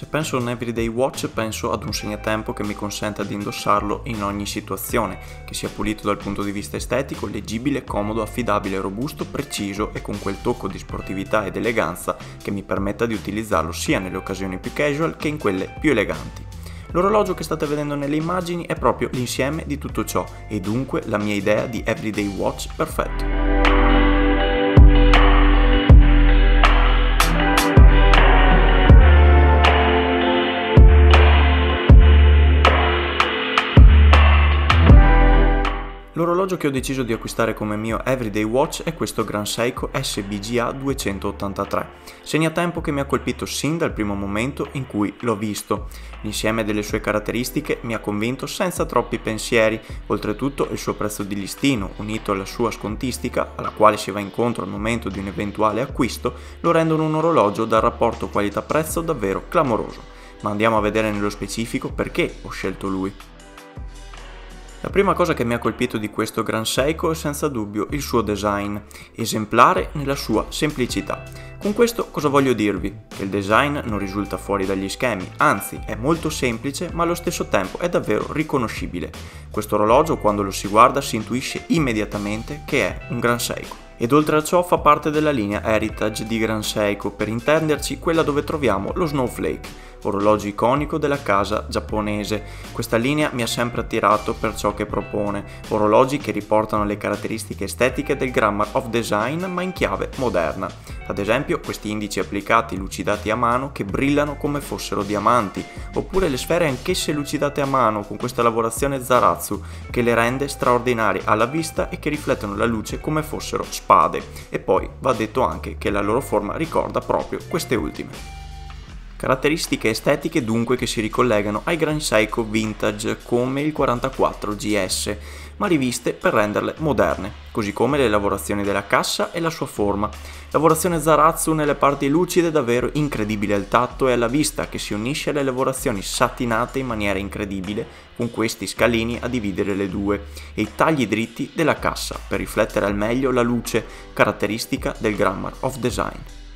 Se penso a un everyday watch penso ad un segnatempo che mi consenta di indossarlo in ogni situazione, che sia pulito dal punto di vista estetico, leggibile, comodo, affidabile, robusto, preciso e con quel tocco di sportività ed eleganza che mi permetta di utilizzarlo sia nelle occasioni più casual che in quelle più eleganti. L'orologio che state vedendo nelle immagini è proprio l'insieme di tutto ciò e dunque la mia idea di everyday watch perfetto. L'orologio che ho deciso di acquistare come mio everyday watch è questo Gran Seiko SBGA 283, segnatempo che mi ha colpito sin dal primo momento in cui l'ho visto. L'insieme delle sue caratteristiche mi ha convinto senza troppi pensieri, oltretutto il suo prezzo di listino, unito alla sua scontistica, alla quale si va incontro al momento di un eventuale acquisto, lo rendono un orologio dal rapporto qualità-prezzo davvero clamoroso. Ma andiamo a vedere nello specifico perché ho scelto lui. La prima cosa che mi ha colpito di questo Gran Seiko è senza dubbio il suo design, esemplare nella sua semplicità. Con questo cosa voglio dirvi? Che il design non risulta fuori dagli schemi, anzi è molto semplice ma allo stesso tempo è davvero riconoscibile. Questo orologio quando lo si guarda si intuisce immediatamente che è un Gran Seiko. Ed oltre a ciò fa parte della linea Heritage di Gran Seiko, per intenderci quella dove troviamo lo Snowflake, orologio iconico della casa giapponese. Questa linea mi ha sempre attirato per ciò che propone, orologi che riportano le caratteristiche estetiche del Grammar of Design ma in chiave moderna. Ad esempio questi indici applicati lucidati a mano che brillano come fossero diamanti, oppure le sfere anch'esse lucidate a mano con questa lavorazione Zaratsu che le rende straordinarie alla vista e che riflettono la luce come fossero spade. E poi va detto anche che la loro forma ricorda proprio queste ultime. Caratteristiche estetiche dunque che si ricollegano ai Gran Seiko vintage come il 44 GS, ma riviste per renderle moderne, così come le lavorazioni della cassa e la sua forma. Lavorazione Zaratsu nelle parti lucide davvero incredibile al tatto e alla vista, che si unisce alle lavorazioni satinate in maniera incredibile con questi scalini a dividere le due e i tagli dritti della cassa per riflettere al meglio la luce, caratteristica del Grammar of Design.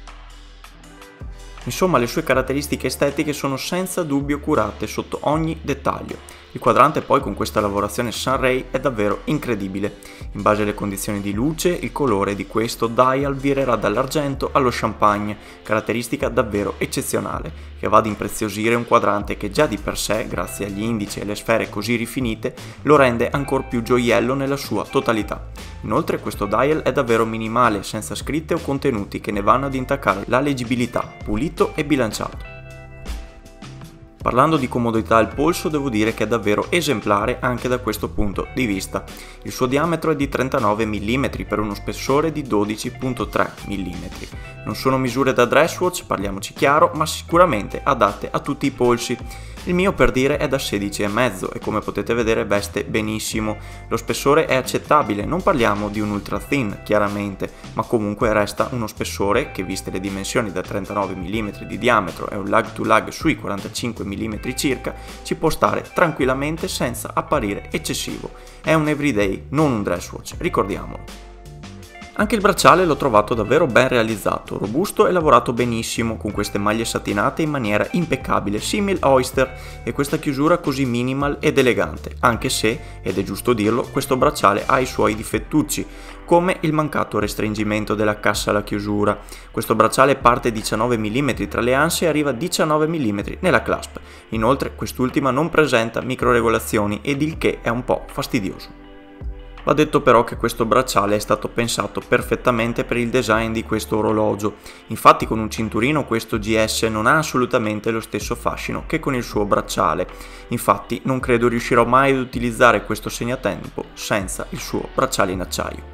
Insomma, le sue caratteristiche estetiche sono senza dubbio curate sotto ogni dettaglio. Il quadrante poi con questa lavorazione Sunray è davvero incredibile. In base alle condizioni di luce, il colore di questo dial virerà dall'argento allo champagne, caratteristica davvero eccezionale, che va ad impreziosire un quadrante che già di per sé, grazie agli indici e alle sfere così rifinite, lo rende ancor più gioiello nella sua totalità. Inoltre questo dial è davvero minimale, senza scritte o contenuti che ne vanno ad intaccare la leggibilità, pulito e bilanciato. Parlando di comodità al polso devo dire che è davvero esemplare anche da questo punto di vista. Il suo diametro è di 39 mm per uno spessore di 12,3 mm. Non sono misure da dress watch, parliamoci chiaro, ma sicuramente adatte a tutti i polsi. Il mio per dire è da 16,5 e come potete vedere veste benissimo. Lo spessore è accettabile, non parliamo di un ultra thin chiaramente, ma comunque resta uno spessore che viste le dimensioni da 39 mm di diametro e un lag to lag sui 45 mm circa, ci può stare tranquillamente senza apparire eccessivo. È un everyday, non un dress watch, ricordiamolo. Anche il bracciale l'ho trovato davvero ben realizzato, robusto e lavorato benissimo, con queste maglie satinate in maniera impeccabile, simil Oyster, e questa chiusura così minimal ed elegante, anche se, ed è giusto dirlo, questo bracciale ha i suoi difettucci, come il mancato restringimento della cassa alla chiusura. Questo bracciale parte 19 mm tra le anse e arriva a 19 mm nella clasp. Inoltre quest'ultima non presenta microregolazioni ed il che è un po' fastidioso. Va detto però che questo bracciale è stato pensato perfettamente per il design di questo orologio, infatti con un cinturino questo GS non ha assolutamente lo stesso fascino che con il suo bracciale, infatti non credo riuscirò mai ad utilizzare questo segnatempo senza il suo bracciale in acciaio.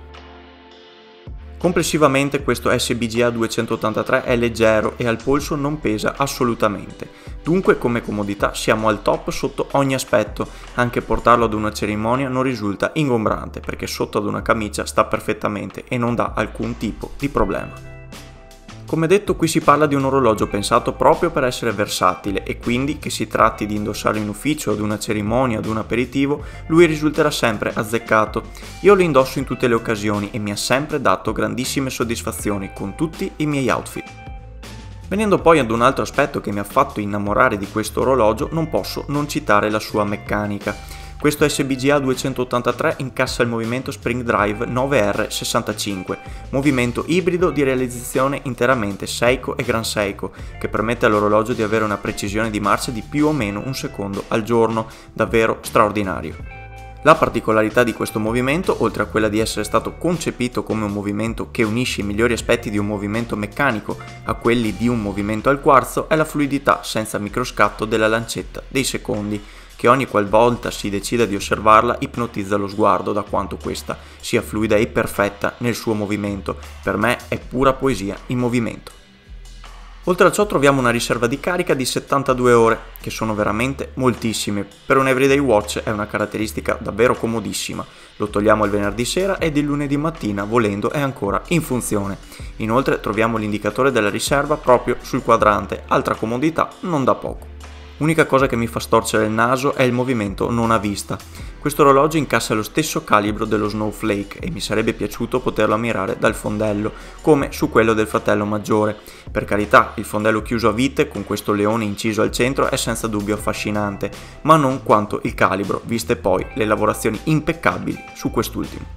Complessivamente questo SBGA 283 è leggero e al polso non pesa assolutamente, dunque come comodità siamo al top sotto ogni aspetto, anche portarlo ad una cerimonia non risulta ingombrante perché sotto ad una camicia sta perfettamente e non dà alcun tipo di problema. Come detto, qui si parla di un orologio pensato proprio per essere versatile e quindi, che si tratti di indossarlo in ufficio, ad una cerimonia, ad un aperitivo, lui risulterà sempre azzeccato. Io lo indosso in tutte le occasioni e mi ha sempre dato grandissime soddisfazioni con tutti i miei outfit. Venendo poi ad un altro aspetto che mi ha fatto innamorare di questo orologio, non posso non citare la sua meccanica. Questo SBGA 283 incassa il movimento Spring Drive 9R65, movimento ibrido di realizzazione interamente Seiko e Gran Seiko, che permette all'orologio di avere una precisione di marcia di più o meno un secondo al giorno, davvero straordinario. La particolarità di questo movimento, oltre a quella di essere stato concepito come un movimento che unisce i migliori aspetti di un movimento meccanico a quelli di un movimento al quarzo, è la fluidità senza microscatto della lancetta dei secondi, che ogni qualvolta si decida di osservarla ipnotizza lo sguardo da quanto questa sia fluida e perfetta nel suo movimento. Per me è pura poesia in movimento. Oltre a ciò troviamo una riserva di carica di 72 ore, che sono veramente moltissime. Per un everyday watch è una caratteristica davvero comodissima. Lo togliamo il venerdì sera ed il lunedì mattina, volendo, è ancora in funzione. Inoltre troviamo l'indicatore della riserva proprio sul quadrante, altra comodità non da poco. Unica cosa che mi fa storcere il naso è il movimento non a vista. Questo orologio incassa lo stesso calibro dello Snowflake e mi sarebbe piaciuto poterlo ammirare dal fondello, come su quello del fratello maggiore. Per carità, il fondello chiuso a vite con questo leone inciso al centro è senza dubbio affascinante, ma non quanto il calibro, viste poi le lavorazioni impeccabili su quest'ultimo.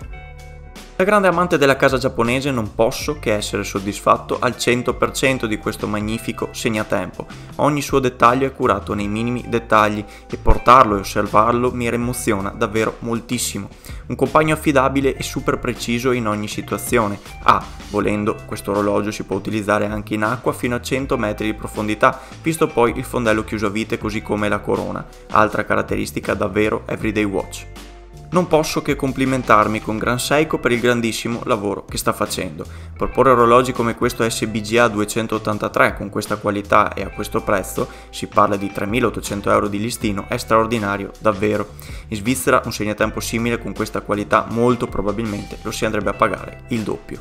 Da grande amante della casa giapponese non posso che essere soddisfatto al 100% di questo magnifico segnatempo. Ogni suo dettaglio è curato nei minimi dettagli e portarlo e osservarlo mi emoziona davvero moltissimo. Un compagno affidabile e super preciso in ogni situazione. Volendo, questo orologio si può utilizzare anche in acqua fino a 100 metri di profondità, visto poi il fondello chiuso a vite così come la corona. Altra caratteristica davvero everyday watch. Non posso che complimentarmi con Gran Seiko per il grandissimo lavoro che sta facendo. Proporre orologi come questo SBGA 283 con questa qualità e a questo prezzo, si parla di 3.800 euro di listino, è straordinario, davvero. In Svizzera un segnatempo simile con questa qualità molto probabilmente lo si andrebbe a pagare il doppio.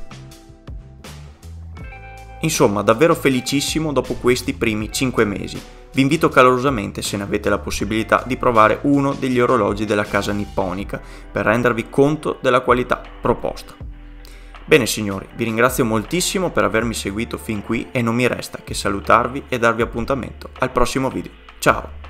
Insomma, davvero felicissimo dopo questi primi 5 mesi. Vi invito calorosamente, se ne avete la possibilità, di provare uno degli orologi della casa nipponica per rendervi conto della qualità proposta. Bene signori, vi ringrazio moltissimo per avermi seguito fin qui e non mi resta che salutarvi e darvi appuntamento al prossimo video. Ciao!